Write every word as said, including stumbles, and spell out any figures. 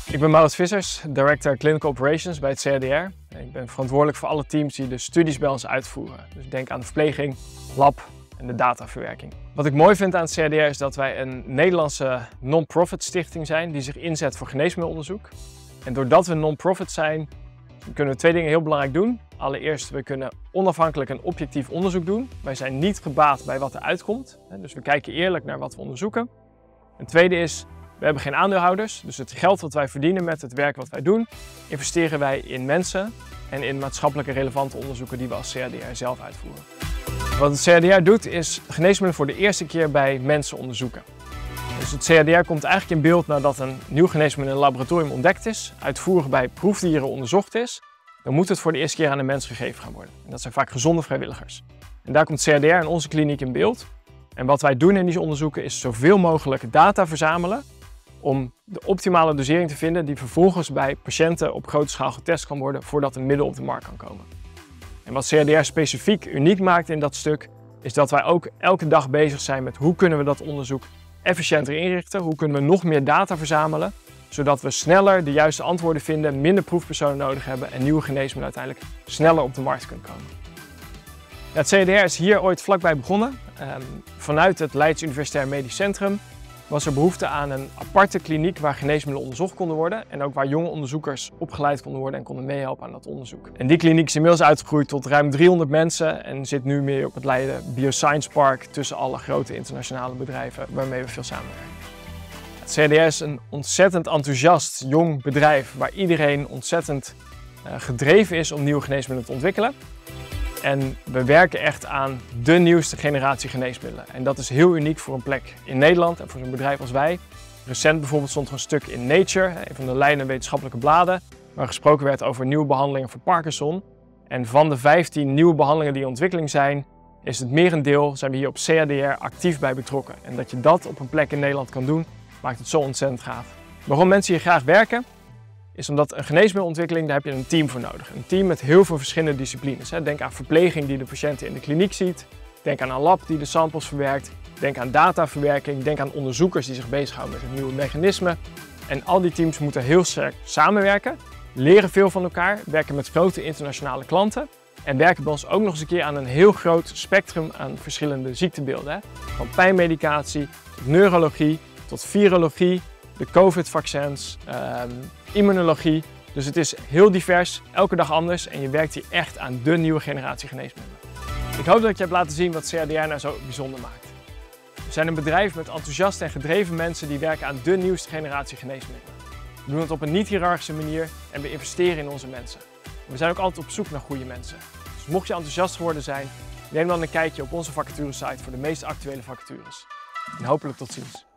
Ik ben Maurits Vissers, Director Clinical Operations bij het C R D R. Ik ben verantwoordelijk voor alle teams die de studies bij ons uitvoeren. Dus denk aan de verpleging, lab en de dataverwerking. Wat ik mooi vind aan het C R D R is dat wij een Nederlandse non-profit stichting zijn die zich inzet voor geneesmiddelonderzoek. En doordat we non-profit zijn, kunnen we twee dingen heel belangrijk doen. Allereerst, we kunnen onafhankelijk en objectief onderzoek doen. Wij zijn niet gebaat bij wat er uitkomt. Dus we kijken eerlijk naar wat we onderzoeken. En tweede is, we hebben geen aandeelhouders. Dus het geld wat wij verdienen met het werk wat wij doen, investeren wij in mensen en in maatschappelijke relevante onderzoeken die we als C R D R zelf uitvoeren. Wat het C R D R doet, is geneesmiddelen voor de eerste keer bij mensen onderzoeken. Dus het C R D R komt eigenlijk in beeld nadat een nieuw geneesmiddel in een laboratorium ontdekt is, uitvoerig bij proefdieren onderzocht is. Dan moet het voor de eerste keer aan een mens gegeven gaan worden. En dat zijn vaak gezonde vrijwilligers. En daar komt C R D R in onze kliniek in beeld. En wat wij doen in die onderzoeken is zoveel mogelijk data verzamelen om de optimale dosering te vinden die vervolgens bij patiënten op grote schaal getest kan worden voordat een middel op de markt kan komen. En wat C R D R specifiek uniek maakt in dat stuk is dat wij ook elke dag bezig zijn met hoe kunnen we dat onderzoek efficiënter inrichten, hoe kunnen we nog meer data verzamelen, zodat we sneller de juiste antwoorden vinden, minder proefpersonen nodig hebben en nieuwe geneesmiddelen uiteindelijk sneller op de markt kunnen komen. Ja, het C R D R is hier ooit vlakbij begonnen. Um, vanuit het Leids Universitair Medisch Centrum was er behoefte aan een aparte kliniek waar geneesmiddelen onderzocht konden worden en ook waar jonge onderzoekers opgeleid konden worden en konden meehelpen aan dat onderzoek. En die kliniek is inmiddels uitgegroeid tot ruim driehonderd mensen en zit nu meer op het Leiden Bioscience Park tussen alle grote internationale bedrijven waarmee we veel samenwerken. Het C R D R is een ontzettend enthousiast jong bedrijf waar iedereen ontzettend uh, gedreven is om nieuwe geneesmiddelen te ontwikkelen. En we werken echt aan de nieuwste generatie geneesmiddelen. En dat is heel uniek voor een plek in Nederland en voor zo'n bedrijf als wij. Recent bijvoorbeeld stond er een stuk in Nature, een van de leidende wetenschappelijke bladen, waar gesproken werd over nieuwe behandelingen voor Parkinson. En van de vijftien nieuwe behandelingen die in ontwikkeling zijn, is het merendeel, zijn we hier op C R D R actief bij betrokken. En dat je dat op een plek in Nederland kan doen, maakt het zo ontzettend gaaf. Waarom mensen hier graag werken, is omdat een geneesmiddelontwikkeling, daar heb je een team voor nodig. Een team met heel veel verschillende disciplines. Denk aan verpleging die de patiënten in de kliniek ziet. Denk aan een lab die de samples verwerkt. Denk aan dataverwerking. Denk aan onderzoekers die zich bezighouden met het nieuwe mechanisme. En al die teams moeten heel sterk samenwerken, leren veel van elkaar, werken met grote internationale klanten en werken bij ons ook nog eens een keer aan een heel groot spectrum aan verschillende ziektebeelden. Van pijnmedicatie tot neurologie tot virologie, de COVID-vaccins, um, immunologie. Dus het is heel divers, elke dag anders en je werkt hier echt aan de nieuwe generatie geneesmiddelen. Ik hoop dat ik je heb laten zien wat C R D R nou zo bijzonder maakt. We zijn een bedrijf met enthousiaste en gedreven mensen die werken aan de nieuwste generatie geneesmiddelen. We doen het op een niet-hiërarchische manier en we investeren in onze mensen. We zijn ook altijd op zoek naar goede mensen. Dus mocht je enthousiast geworden zijn, neem dan een kijkje op onze vacaturesite voor de meest actuele vacatures. En hopelijk tot ziens.